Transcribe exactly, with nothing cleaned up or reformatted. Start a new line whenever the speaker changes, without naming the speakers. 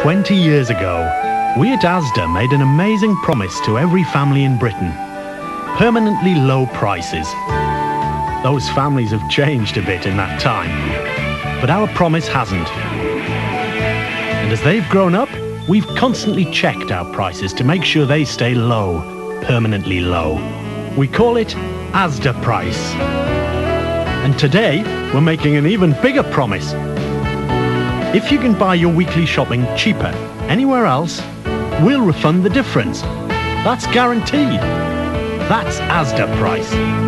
twenty years ago, we at ASDA made an amazing promise to every family in Britain. Permanently low prices. Those families have changed a bit in that time, but our promise hasn't. And as they've grown up, we've constantly checked our prices to make sure they stay low, permanently low. We call it ASDA price. And today, we're making an even bigger promise. If you can buy your weekly shopping cheaper anywhere else, we'll refund the difference. That's guaranteed. That's ASDA price.